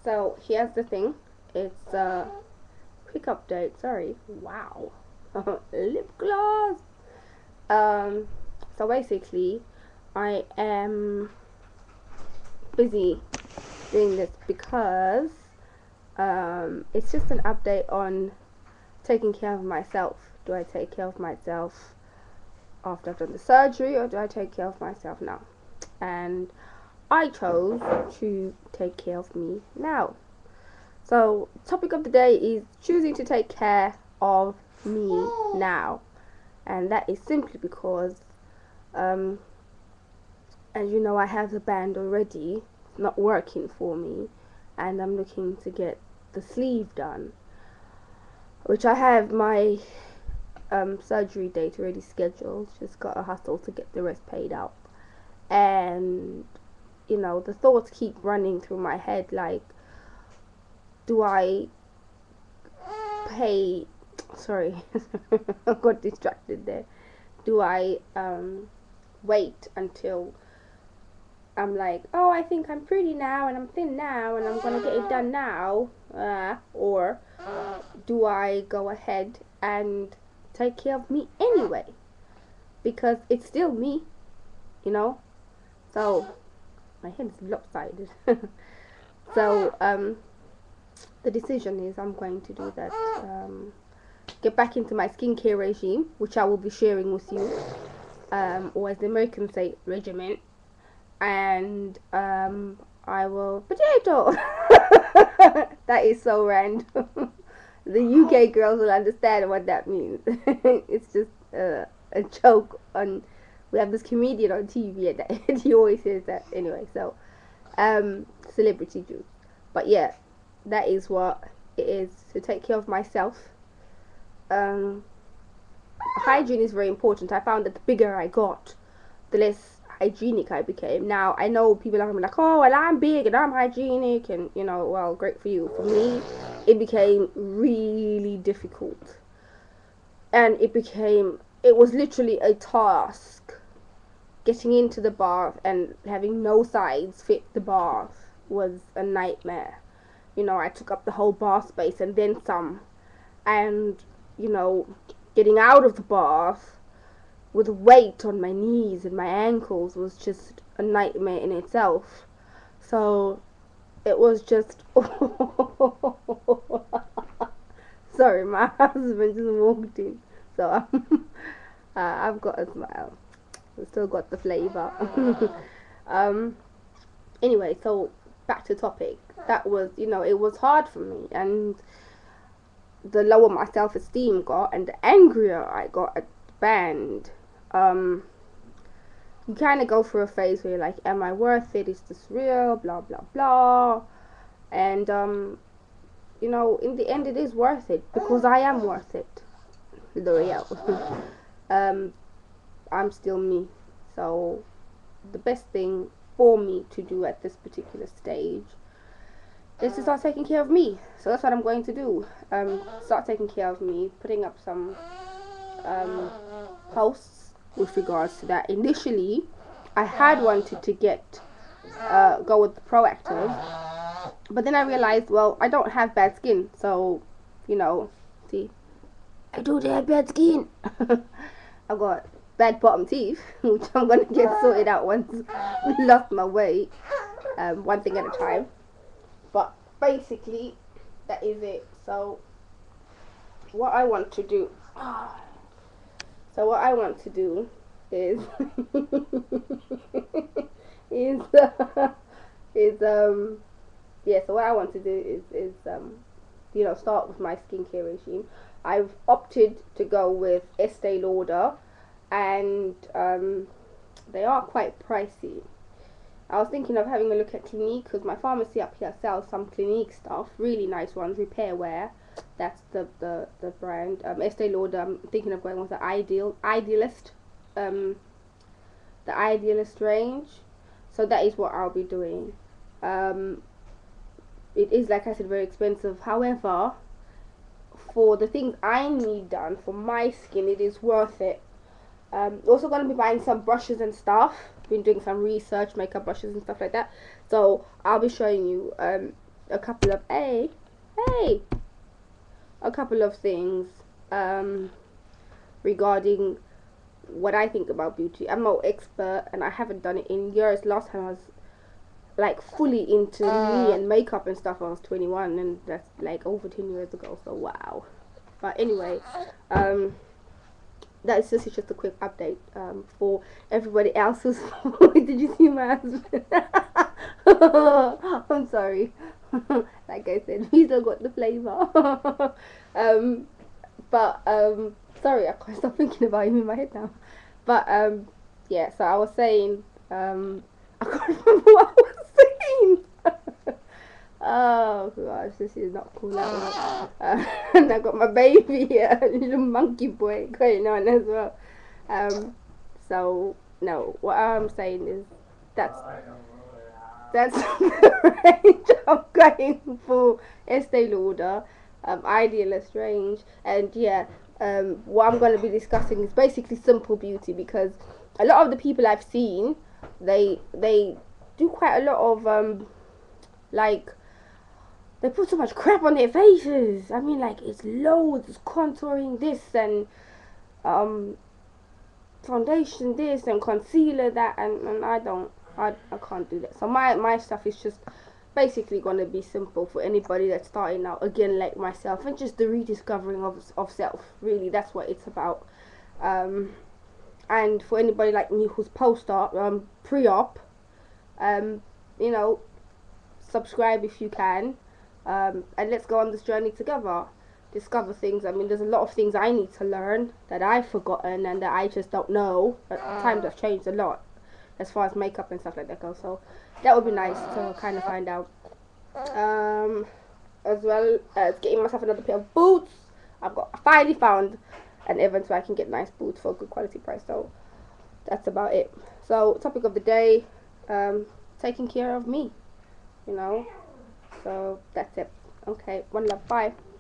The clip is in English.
So here's the thing. It's a quick update. Sorry. Wow. Lip gloss. Um. So basically, I am busy doing this because it's just an update on taking care of myself. Do I take care of myself after I've done the surgery, or do I take care of myself now? And I chose to take care of me now. So, topic of the day is choosing to take care of me now, and that is simply because, um, as you know, I have the band already. It's not working for me, and I'm looking to get the sleeve done, which I have my surgery date already scheduled. Just got to hustle to get the rest paid out, and the thoughts keep running through my head like, do I pay? Sorry, I got distracted there. Do I wait until I'm like, oh, I think I'm pretty now and I'm thin now and I'm gonna get it done now, or do I go ahead and take care of me anyway? Because it's still me, you know. So my head is lopsided. So the decision is I'm going to do that. Get back into my skincare regime, which I will be sharing with you, or as the Americans say, regimen, and I will potato. That is so random. The UK girls will understand what that means. It's just a joke on. We have this comedian on TV and he always says that. Anyway, so celebrity juice. But yeah, that is what it is, to take care of myself. Hygiene is very important. I found that the bigger I got, the less hygienic I became. Now I know people are gonna be like, oh well, I'm big and I'm hygienic, and well, great for you. For me, it became really difficult, and it was literally a task. Getting into the bath and having no sides fit the bath was a nightmare. I took up the whole bath space and then some, and getting out of the bath with weight on my knees and my ankles was just a nightmare in itself. So it was just sorry, my husband just walked in, so I've got a smile. I've still got the flavour. um anyway, so back to topic. That was, it was hard for me, and the lower my self-esteem got and the angrier I got at the band. You kind of go through a phase where you're like, am I worth it? Is this real? Blah blah blah. And in the end, it is worth it because I am worth it. L'Oreal. I'm still me. So the best thing for me to do at this particular stage is to start taking care of me. So that's what I'm going to do. Start taking care of me, putting up some posts with regards to that. Initially, I had wanted to go with the Proactive, but then I realized, well, I don't have bad skin, so see, I don't have bad skin. I've got bad bottom teeth, which I'm gonna get sorted out once I lost my weight. One thing at a time. But basically, that is it. So what I want to do is so what I want to do is start with my skincare regime. I've opted to go with Estee Lauder, and they are quite pricey. I was thinking of having a look at Clinique, because my pharmacy up here sells some Clinique stuff, really nice ones, Repair Wear. That's the brand. Estee Lauder, I'm thinking of going with the Idealist, the Idealist range. So that is what I'll be doing. It is, like I said, very expensive. However, for the things I need done for my skin, it is worth it. Also going to be buying some brushes and stuff. Been doing some research, makeup brushes and stuff like that. So I'll be showing you a couple of a couple of things regarding what I think about beauty. I'm no expert and I haven't done it in years. Last time I was like fully into me and makeup and stuff, I was 21, and that's like over 10 years ago, so wow. But anyway, that's just a quick update for everybody else who's did you see my husband? I'm sorry. Like I said, we still got the flavor. Sorry, I can't stop thinking about him in my head now. But yeah, so I was saying I can't remember what I was saying. Oh gosh, this is not cool at all. And I got my baby here, little monkey boy going on as well. So no, what I'm saying is that's the range I'm going for Estee Lauder, Idealist range, and yeah, what I'm going to be discussing is basically simple beauty, because a lot of the people I've seen, they do quite a lot of like, they put so much crap on their faces. I mean, like, it's loads, it's contouring this and foundation this and concealer that, and I can't do that. So my stuff is just basically going to be simple for anybody that's starting out, again, like myself, and just the rediscovering of self. Really, that's what it's about. And for anybody like me who's post-op, pre-op, you know, subscribe if you can, and let's go on this journey together, discover things. I mean, there's a lot of things I need to learn that I've forgotten and that I just don't know. Times have changed a lot as far as makeup and stuff like that goes, so that would be nice to kind of find out. As well as getting myself another pair of boots. I finally found an event where I can get nice boots for a good quality price, so that's about it. So topic of the day, taking care of me, you know, so that's it. Okay, one love, bye.